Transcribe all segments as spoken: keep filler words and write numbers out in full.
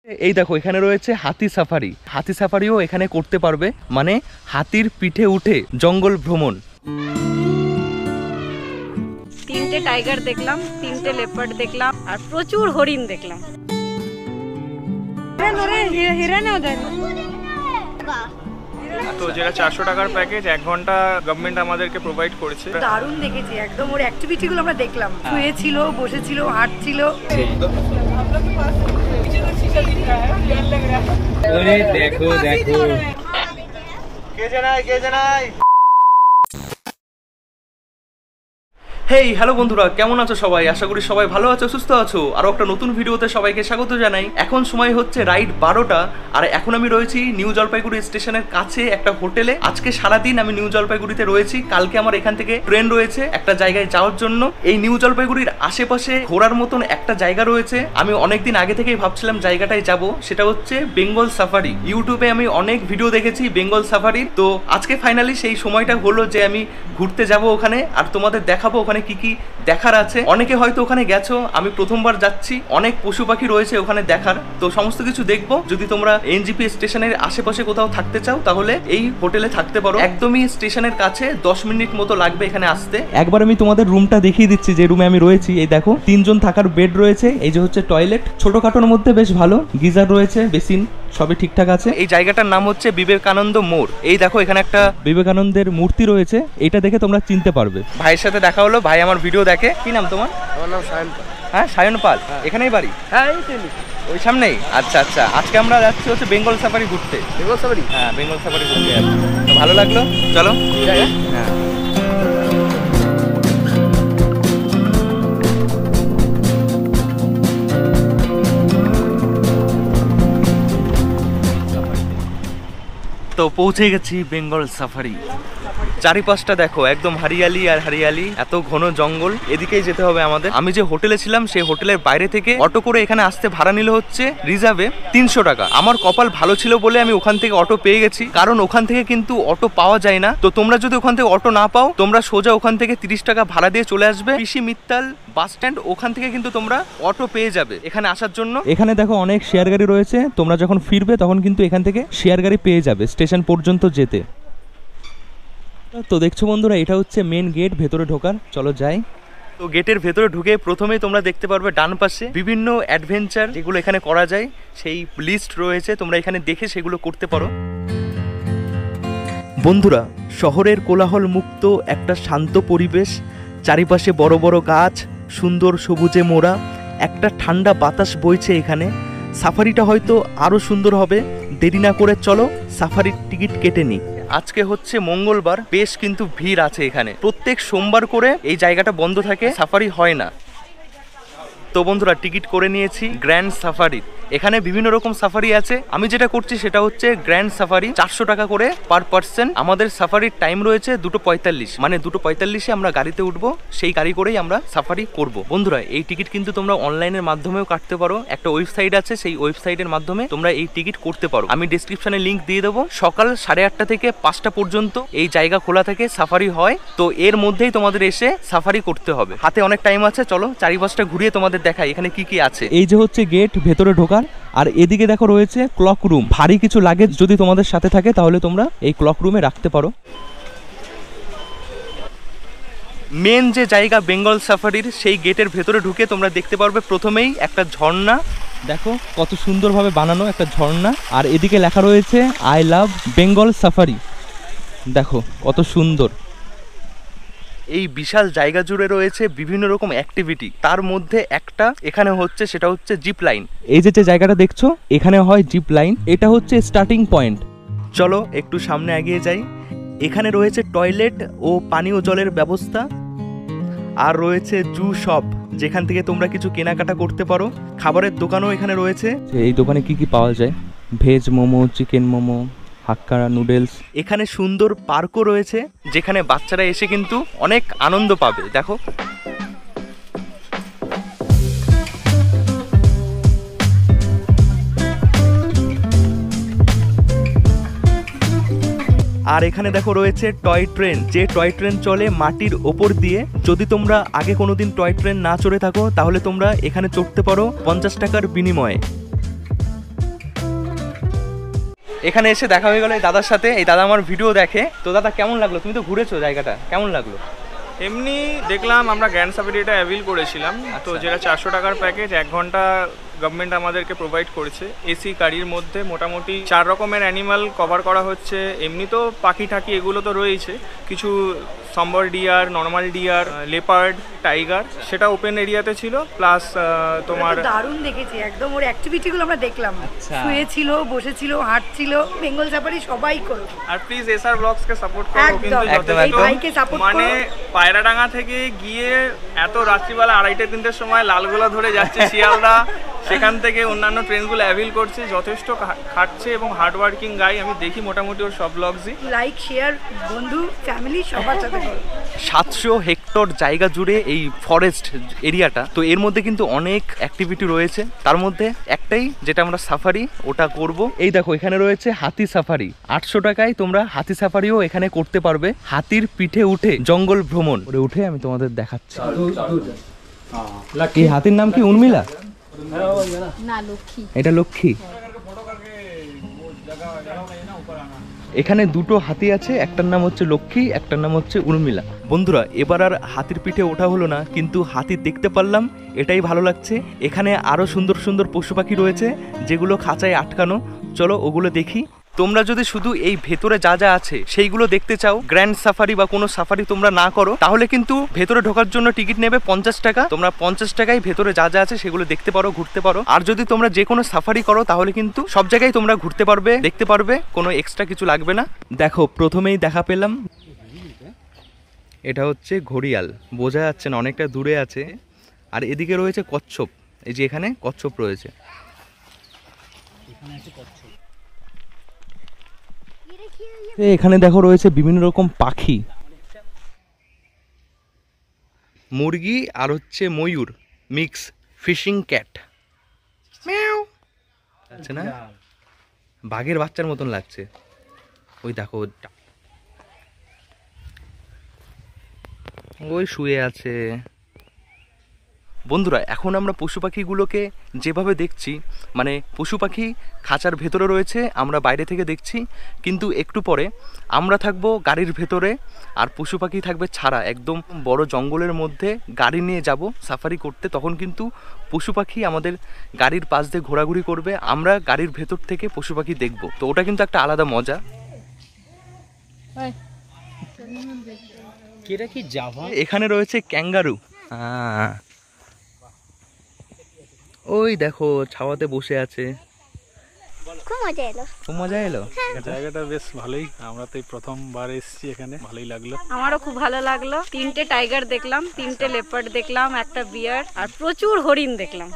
এই দেখো এখানে রয়েছে হাতি সাফারি। হাতি সাফারিও এখানে করতে পারবে, মানে হাতির পিঠে উঠে জঙ্গল ভ্রমণ। তিনটে টাইগার দেখলাম, তিনটে লেপার্ড দেখলাম, আর প্রচুর হরিণ দেখলাম। তো যেটা চারশো টাকার প্যাকেজ, এক ঘন্টা গভর্নমেন্ট আমাদেরকে প্রোভাইড করেছে। দারুণ দেখেছি একদম, ওর অ্যাক্টিভিটি গুলো আমরা দেখলাম। শুয়েছিল, বসেছিল, হাঁটছিল। দেখো দেখো কে জানাই কে জানাই হেই হ্যালো বন্ধুরা, কেমন আছো সবাই? আশা করি সবাই ভালো আছো, সুস্থ আছো। আরো একটা নতুন ভিডিওতে সবাইকে স্বাগত জানাই। এখন সময় হচ্ছে রাইট বারোটা, আর এখন আমি রয়েছি নিউ জলপাইগুড়ি স্টেশনের কাছে একটা হোটেলে। আজকে সারাদিন আমি নিউ জলপাইগুড়িতে রয়েছি। কালকে আমার এখান থেকে ট্রেন রয়েছে একটা জায়গায় যাওয়ার জন্য। এই নিউ জলপাইগুড়ির আশেপাশে ঘোরার মতন একটা জায়গা রয়েছে। আমি অনেকদিন আগে থেকেই ভাবছিলাম জায়গাটায় যাব, সেটা হচ্ছে বেঙ্গল সাফারি। ইউটিউবে আমি অনেক ভিডিও দেখেছি বেঙ্গল সাফারির। তো আজকে ফাইনালি সেই সময়টা হলো যে আমি ঘুরতে যাব ওখানে, আর তোমাদের দেখাবো ওখানে কি কি দেখার আছে। অনেকে হয়তো ওখানে গেছো, আমি প্রথমবার যাচ্ছি। অনেক পশু পাখি রয়েছে ওখানে দেখার, তো সমস্ত কিছু দেখবো। যদি তোমরা এনজিপি স্টেশনের আশেপাশে কোথাও থাকতে চাও তাহলে এই হোটেলে থাকতে পারো। একদমই স্টেশনের কাছে, দশ মিনিট মতো লাগবে এখানে আসতে। একবার আমি তোমাদের রুমটা দেখিয়ে দিচ্ছি, যে রুমে আমি রয়েছি। এই দেখো তিনজন থাকার বেড রয়েছে, এই যে হচ্ছে টয়লেট, ছোটখাটোর মধ্যে বেশ ভালো। গিজার রয়েছে, বেসিন সবই ঠিকঠাক আছে। এই জায়গাটার নাম হচ্ছে বিবেকানন্দ মোড়। এই দেখো এখানে একটা বিবেকানন্দের মূর্তি রয়েছে, এটা দেখে তোমরা চিনতে পারবে। ভাইয়ের সাথে দেখা হলো, ভাই আমার ভিডিও দেখে। কি নাম তোমার? আমার নাম সায়ন পাল। হ্যাঁ সায়ন পাল, এখানেই বাড়ি? হ্যাঁ ওই সামনেই। আচ্ছা আচ্ছা, আজকে আমরা যাচ্ছি হচ্ছে বেঙ্গল সাফারি ঘুরতে। Bengal safari? হ্যাঁ বেঙ্গল সাফারি ঘুরতে যাচ্ছি। তো ভালো লাগলো, চলো। হ্যাঁ তো পৌঁছে গেছি বেঙ্গল সাফারি। চারিপাশটা দেখো একদম হারিয়ালি আর হারিয়ালি, এত ঘন জঙ্গল। এদিকেই যেতে হবে আমাদের। আমি যে হোটেলে ছিলাম সেই হোটেলের বাইরে থেকে অটো করে এখানে আসতে ভাড়া নিল হচ্ছে রিজার্ভে তিনশো টাকা। আমার কপাল ভালো ছিল বলে আমি ওখান থেকে অটো পেয়ে গেছি, কারণ ওখান থেকে কিন্তু অটো পাওয়া যায় না। তো তোমরা যদি ওখান থেকে অটো না পাও, তোমরা সোজা ওখান থেকে তিরিশ টাকা ভাড়া দিয়ে চলে আসবে কৃষি মিত্তাল বাস স্ট্যান্ড। ওখান থেকে কিন্তু তোমরা অটো পেয়ে যাবে এখানে আসার জন্য। এখানে দেখো অনেক শেয়ার গাড়ি রয়েছে, তোমরা যখন ফিরবে তখন কিন্তু এখান থেকে শেয়ার গাড়ি পেয়ে যাবে স্টেশন পর্যন্ত যেতে। তো দেখছো বন্ধুরা, এটা হচ্ছে মেন গেট ভেতরে ঢোকার। চলো যাই। তো গেটের ভেতরে ঢুকে প্রথমেই তোমরা দেখতে পারবে ডান পাশে বিভিন্ন অ্যাডভেঞ্চার যেগুলো এখানে করা যায় সেই লিস্ট রয়েছে, তোমরা এখানে দেখে সেগুলো করতে পারো। বন্ধুরা, শহরের কোলাহল মুক্ত একটা শান্ত পরিবেশ, চারিপাশে বড় বড় গাছ, সুন্দর সবুজে মোড়া, একটা ঠান্ডা বাতাস বইছে এখানে। সাফারিটা হয়তো আরো সুন্দর হবে। দেরি না করে চলো সাফারির টিকিট কেটে নিই। আজকে হচ্ছে মঙ্গলবার, বেশ কিন্তু ভিড় আছে এখানে। প্রত্যেক সোমবার করে এই জায়গাটা বন্ধ থাকে, সাফারি হয় না। তো বন্ধুরা, টিকিট করে নিয়েছি গ্র্যান্ড সাফারি। এখানে বিভিন্ন রকম সাফারি আছে। আমি যেটা করছি সেটা হচ্ছে গ্র্যান্ড সাফারি, চারশো টাকা করে পার পার্সন। আমাদের সাফারির টাইম রয়েছে দুটো পঁয়তাল্লিশ, মানে দুটো পঁয়তাল্লিশে আমরা গাড়িতে উঠবো, সেই গাড়ি করেই আমরা সাফারি করব। বন্ধুরা, এই টিকিট কিন্তু তোমরা অনলাইনের মাধ্যমেও কাটতে পারো। একটা ওয়েবসাইট আছে, সেই ওয়েবসাইটের মাধ্যমে তোমরা এই টিকিট করতে পারো। আমি ডিসক্রিপশনে লিঙ্ক দিয়ে দেবো। সকাল সাড়ে আটটা থেকে পাঁচটা পর্যন্ত এই জায়গা খোলা থাকে, সাফারি হয়। তো এর মধ্যেই তোমাদের এসে সাফারি করতে হবে। হাতে অনেক টাইম আছে, চলো চারিপাশটা ঘুরিয়ে তোমাদের দেখাই এখানে কি কি আছে। এই যে হচ্ছে গেট ভেতরে ঢোকার, আর এদিকে দেখো রয়েছে ক্লক রুম। ভারী কিছু লাগেজ যদি তোমাদের সাথে থাকে তাহলে তোমরা এই ক্লক রুমে রাখতে পারো। মেন যে জায়গা বেঙ্গল সাফারির, সেই গেটের ভেতরে ঢুকে তোমরা দেখতে পারবে প্রথমেই একটা ঝর্ণা। দেখো কত সুন্দরভাবে বানানো একটা ঝর্ণা, আর এদিকে লেখা রয়েছে আই লাভ বেঙ্গল সাফারি। দেখো কত সুন্দর। এই বিশাল জায়গা জুড়ে রয়েছে বিভিন্ন রকম অ্যাক্টিভিটি, তার মধ্যে একটা এখানে হচ্ছে, সেটা হচ্ছে জিপ লাইন। এই যে যে জায়গাটা দেখছো এখানে হয় জিপ লাইন, এটা হচ্ছে স্টার্টিং পয়েন্ট। চলো একটু সামনে এগিয়ে যাই। এখানে রয়েছে টয়লেট ও পানীয় জলের ব্যবস্থা, আর রয়েছে জু শপ, যেখান থেকে তোমরা কিছু কেনাকাটা করতে পারো। খাবারের দোকানও এখানে রয়েছে। এই দোকানে কি কি পাওয়া যায়? Veg momo, chicken momo, Hakka noodles. এখানে সুন্দর পার্কও রয়েছে, যেখানে বাচ্চারা এসে কিন্তু অনেক আনন্দ পাবে। দেখো আর এখানে দেখো রয়েছে টয় ট্রেন, যে টয় ট্রেন চলে মাটির ওপর দিয়ে। যদি তোমরা আগে কোনোদিন টয় ট্রেন না চড়ে থাকো তাহলে তোমরা এখানে চড়তে পারো পঞ্চাশ টাকার বিনিময়ে। এখানে এসে দেখা হয়ে গেল এই দাদার সাথে। এই দাদা আমার ভিডিও দেখে। তো দাদা কেমন লাগলো? তুমি তো ঘুরেছো জায়গাটা, কেমন লাগলো? এমনি দেখলাম আমরা গ্র্যান্ড সাফারিটা অ্যাভেল করেছিলাম, তো যেটা চারশো টাকার প্যাকেজ, এক ঘন্টা গভর্নমেন্ট আমাদেরকে প্রোভাইড করেছে। এসি গাড়ির মধ্যে মোটামুটি চার রকমের অ্যানিমাল কভার করা হচ্ছে। এমনি তো পাখি ঠাকি এগুলো তো রয়েছে, কিছু sambar deer, normal deer, leopard, tiger, সেটা ওপেন এরিয়াতে ছিল। প্লাস তোমার দারুণ দেখেছি একদম, ওর অ্যাক্টিভিটিগুলো আমরা দেখলাম, শুয়েছিল, বসেছিল, হাঁটছিল, বেঙ্গল সাফারি সবাই করো। আর প্লিজ এসআর ব্লগসকে সাপোর্ট করো, কিন্তু ভাইকে সাপোর্ট করো। মানে পায়রাডাঙ্গা থেকে গিয়ে এত রাত্রিবেলা আড়াইটে তিনটের সময় লালগোলা ধরে যাচ্ছে শিয়ালদা, সেখান থেকে অন্যান্য ট্রেনগুলো অ্যাভেল করছে, যথেষ্ট খাটছে এবং হার্ড ওয়ার্কিং গাই। আমি দেখি মোটামুটি ওর সব ব্লগসই। লাইক, শেয়ার, বন্ধু, ফ্যামিলি সবার সাথে করো। সাতশো হেক্টর জায়গা জুড়ে এই ফরেস্ট এরিয়াটা, তো এর মধ্যে কিন্তু অনেক অ্যাক্টিভিটি রয়েছে। তার মধ্যে একটাই যেটা আমরা সাফারি, ওটা করব। এই দেখো এখানে রয়েছে হাতি সাফারি, আটশো টাকায় তোমরা হাতি সাফারিও এখানে করতে পারবে। হাতির পিঠে উঠে জঙ্গল ভ্রমণ করে উঠে আমি তোমাদের দেখাচ্ছি। এই হাতির নাম কি উর্মিলা? না, লক্ষ্মী। এটা লক্ষ্মী। এখানে দুটো হাতি আছে, একটার নাম হচ্ছে লক্ষ্মী, একটার নাম হচ্ছে উর্মিলা। বন্ধুরা এবার আর হাতির পিঠে ওঠা হলো না, কিন্তু হাতি দেখতে পারলাম, এটাই ভালো লাগছে। এখানে আরো সুন্দর সুন্দর পশু পাখি রয়েছে যেগুলো খাঁচায় আটকানো। চলো ওগুলো দেখি। তোমরা যদি শুধু এই ভেতরে যা যা আছে সেইগুলো দেখতে চাও, গ্র্যান্ড সাফারি বা কোনো সাফারি তোমরা না করো, তাহলে কিন্তু ভেতরে ঢোকার জন্য টিকিট নেবে পঞ্চাশ টাকা। তোমরা পঞ্চাশ টাকায় ভেতরে যা যা আছে সেগুলো দেখতে পারো, ঘুরতে পারো। আর যদি তোমরা যে কোনো সাফারি করো তাহলে কিন্তু সব জায়গায় তোমরা ঘুরতে পারবে, দেখতে পারবে, কোনো এক্সট্রা কিছু লাগবে না। দেখো প্রথমেই দেখা পেলাম, এটা হচ্ছে ঘড়িয়াল, বোঝা যাচ্ছে না, অনেকটা দূরে আছে। আর এদিকে রয়েছে কচ্ছপ, এই যে এখানে কচ্ছপ রয়েছে। এখানে দেখো রয়েছে বিভিন্ন রকম পাখি, মুরগি আর হচ্ছে ময়ূর মিক্স, ফিশিং ক্যাট, আছে না, বাঘের বাচ্চার মতন লাগছে। ওই দেখো ওই শুয়ে আছে। বন্ধুরা এখন আমরা পশু পাখিগুলোকে যেভাবে দেখছি, মানে পশু পাখি খাঁচার ভেতরে রয়েছে, আমরা বাইরে থেকে দেখছি, কিন্তু একটু পরে আমরা থাকবো গাড়ির ভেতরে আর পশু পাখি থাকবে ছাড়া, একদম বড় জঙ্গলের মধ্যে গাড়ি নিয়ে যাব সাফারি করতে। তখন কিন্তু পশু পাখি আমাদের গাড়ির পাশ দিয়ে ঘোরাঘুরি করবে, আমরা গাড়ির ভেতর থেকে পশু পাখি দেখব। তো ওটা কিন্তু একটা আলাদা মজা। এখানে রয়েছে ক্যাঙ্গারু, হ্যাঁ ওই দেখো ছাওয়াতে বসে আছে, খুব মজা এলো। খুব মজা এলো। জায়গাটা বেশ ভালোই, আমরা তো এই প্রথমবার এসেছি এখানে, ভালোই লাগলো। আমারও খুব ভালো লাগলো। তিনটে টাইগার দেখলাম, তিনটে লেপার্ড দেখলাম, একটা বিয়ার, আর প্রচুর হরিণ দেখলাম।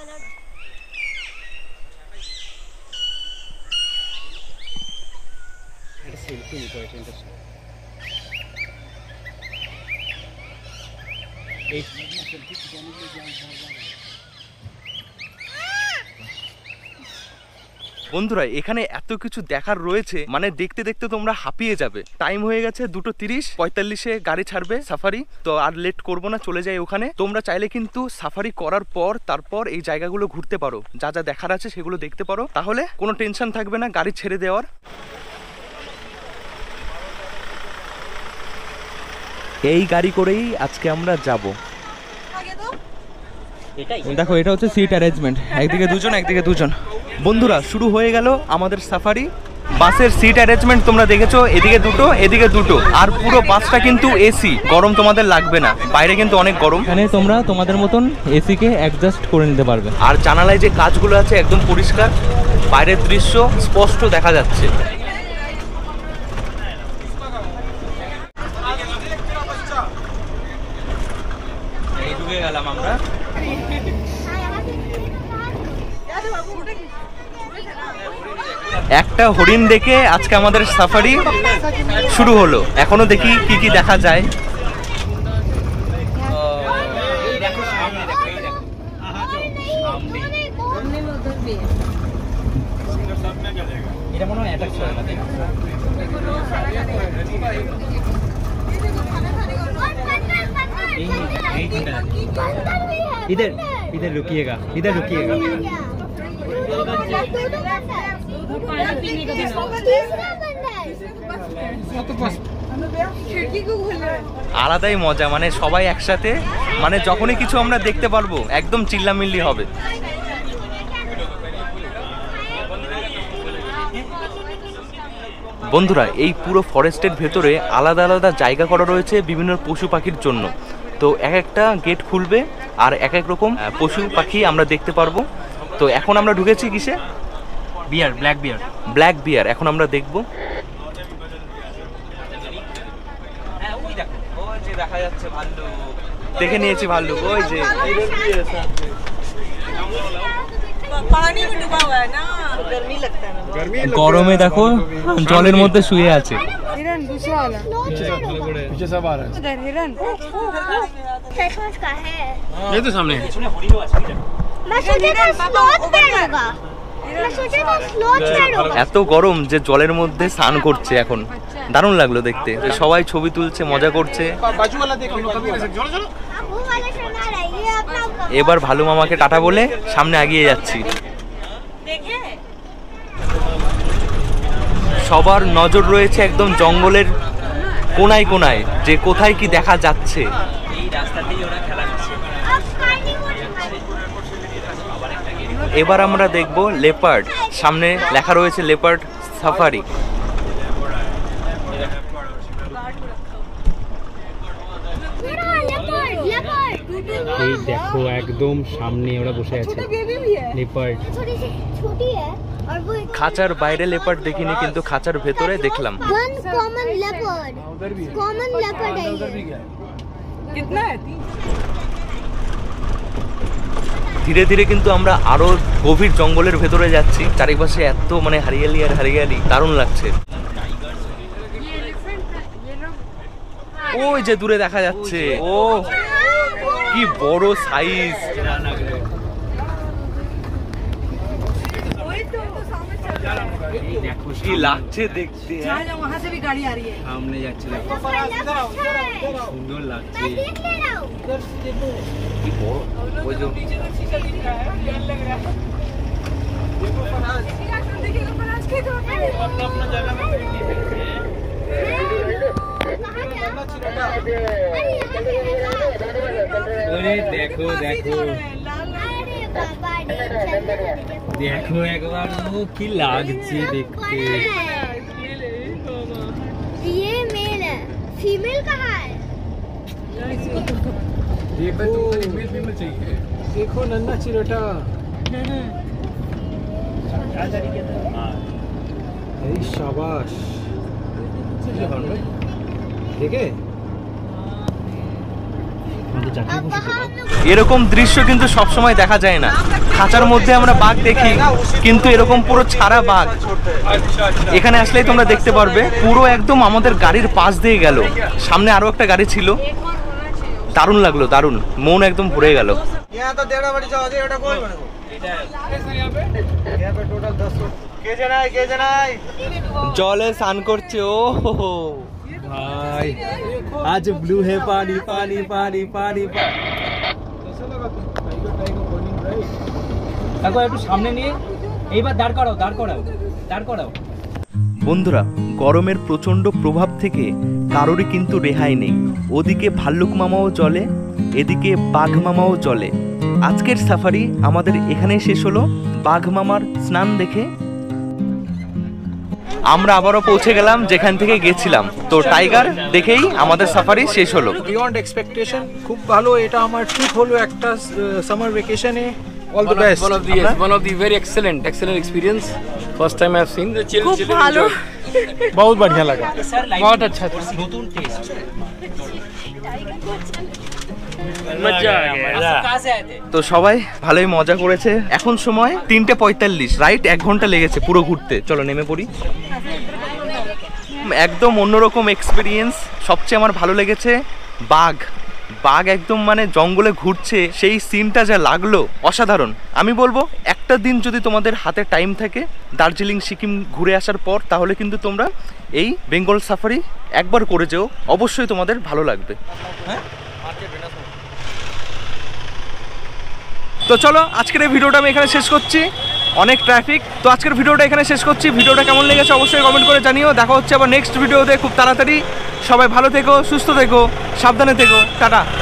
বন্ধুরা এখানে এত কিছু দেখার রয়েছে, মানে দেখতে দেখতে তোমরা হাঁপিয়ে যাবে। টাইম হয়ে গেছে দুটো তিরিশ, পঁয়তাল্লিশে গাড়ি ছাড়বে সাফারি, তো আর লেট করবো না, চলে যাই ওখানে। তোমরা চাইলে কিন্তু সাফারি করার পর তারপর এই জায়গাগুলো ঘুরতে পারো, যা যা দেখার আছে সেগুলো দেখতে পারো, তাহলে কোনো টেনশন থাকবে না গাড়ি ছেড়ে দেওয়ার। এই গাড়ি করেই আজকে আমরা যাব। দেখো এটা হচ্ছে সিট অ্যারেঞ্জমেন্ট, একদিকে দুজন একদিকে দুজন। বন্ধুরা শুরু হয়ে গেল আমাদের সাফারি। বাসের সিট অ্যারেঞ্জমেন্ট তোমরা দেখেছো, এদিকে দুটো এদিকে দুটো, আর পুরো বাসটা কিন্তু এসি, গরম তোমাদের লাগবে না, বাইরে কিন্তু অনেক গরম। এখানে তোমরা তোমাদের মতন এসি কে অ্যাডজাস্ট করে নিতে পারবে। আর জানালায় যে কাঁচগুলো আছে একদম পরিষ্কার, বাইরের দৃশ্য স্পষ্ট দেখা যাচ্ছে। ঢুকে গেলাম আমরা। একটা হরিণ দেখে আজকে আমাদের সাফারি শুরু হলো, এখনো দেখি কি কি দেখা যায়। इधर इधर रुकिएगा, इधर रुकिएगा। আলাদাই মজা, মানে সবাই একসাথে, মানে যখনই কিছু আমরা দেখতে পারবো একদম চিল্লামিল্লি হবে। বন্ধুরা, এই পুরো ফরেস্টের ভেতরে আলাদা আলাদা জায়গা করা রয়েছে বিভিন্ন পশু পাখির জন্য। তো এক একটা গেট খুলবে আর এক এক রকম পশু পাখি আমরা দেখতে পারবো। তো এখন আমরা ঢুকেছি কিসে? বিয়ার, ব্ল্যাক বিয়ার। ব্ল্যাক বিয়ার এখন আমরা দেখবো। দেখা যাচ্ছে ভাল্লুক, দেখে নিয়েছি ভাল্লুক, ওই যে গরমে দেখো জলের মধ্যে শুয়ে আছে। এত গরম যে জলের মধ্যে স্নান করছে এখন, দারুণ লাগলো দেখতে। সবাই ছবি তুলছে, মজা করছে। এবার ভালু মামাকে টাটা বলে সামনে এগিয়ে যাচ্ছি। সবার নজর রয়েছে একদম জঙ্গলের কোনায় কোনায় যে কোথায় কি দেখা যাচ্ছে। এবার আমরা দেখব লেপার্ড, সামনে লেখা রয়েছে লেপার্ড সাফারি। এই দেখো একদম সামনে ওরা বসে আছে লেপার্ড। খাঁচার বাইরে লেপার্ড দেখিনি, কিন্তু খাঁচার ভেতরে দেখলাম। ধীরে ধীরে কিন্তু আমরা আরো গভীর জঙ্গলের ভেতরে যাচ্ছি। চারিপাশে এত মানে হারিয়ালি আর হারিয়ালি, দারুণ লাগছে। ওই যে দূরে দেখা যাচ্ছে, ও কি বড় সাইজ। কি লাগছে দেখতে, সামনে যাচ্ছে সুন্দর লাগছে। কি বড়, ওই যে দেখো দেখো দেখো একবার, ও কি লাগছে দেখতে। ये मेल है, फीमेल कहाँ है? देखो मेल फीमेल चाहिए। देखो नन्ना चिरटा, शाबाश, ठीक है। এরকম দৃশ্য কিন্তু সবসময় দেখা যায় না। খাঁচার মধ্যে আমরা বাঘ দেখি, কিন্তু এরকম পুরো ছাড়া বাঘ এখানে আসলেই তোমরা দেখতে পারবে। পুরো একদম আমাদের গাড়ির পাশ দিয়ে গেল, সামনে আরো একটা গাড়ি ছিল। দারুণ লাগলো, দারুণ, মন একদম ভরে গেল। জলে স্নান করছে, ও ভাই आज ब्लू है पानी पानी पानी पानी। দেখো একটু সামনে নিয়ে এইবার দাঁড় করাও দাঁড় করাও দাঁড় করাও। বন্ধুরা, গরমের প্রচন্ড প্রভাব থেকে কারোরই কিন্তু রেহাই নেই। ওদিকে ভাল্লুক মামাও চলে, এদিকে বাঘ মামাও চলে। আজকের সাফারি আমাদের এখানেই শেষ হলো। বাঘ মামার স্নান দেখে আমরা আবারও পৌঁছে গেলাম যেখান থেকে গেছিলাম। তো টাইগার দেখেই আমাদের সাফারি শেষ হলো। বিয়ন্ড এক্সপেকটেশন, খুব ভালো। এটা আমার ট্রিপ হলো একটা সামার ভ্যাকেশনে। All the best. One of the yes, one of the very excellent excellent experience. First time I have seen the chill chill enjoy. बहुत बढ़िया लगा, बहुत अच्छा था। নতুন টেস্ট। मजा आ गया। कहाँ से आए थे? তো সবাই ভালোই মজা করেছে। এখন সময় তিনটে পঁয়তাল্লিশ, রাইট এক ঘন্টা লেগেছে পুরো ঘুরতে। চলো নেমে পড়ি। একদম অন্যরকম এক্সপিরিয়েন্স। সবচেয়ে আমার ভালো লেগেছে বাঘ। বাঘ একদম মানে জঙ্গলে ঘুরছে, সেই সিনটা যা লাগলো অসাধারণ। আমি বলবো একটা দিন যদি তোমাদের হাতে টাইম থাকে দার্জিলিং সিকিম ঘুরে আসার পর, তাহলে কিন্তু তোমরা এই বেঙ্গল সাফারি একবার করে যেও, অবশ্যই তোমাদের ভালো লাগবে। হ্যাঁ, তো চলো আজকের এই ভিডিওটা আমি এখানে শেষ করছি। অনেক ট্রাফিক। তো আজকের ভিডিওটা এখানে শেষ করছি। ভিডিওটা কেমন লেগেছে অবশ্যই কমেন্ট করে জানিও। দেখা হচ্ছে আবার নেক্সট ভিডিওতে খুব তাড়াতাড়ি। সবাই ভালো থেকো, সুস্থ থেকো, সাবধানে থেকো, টাটা।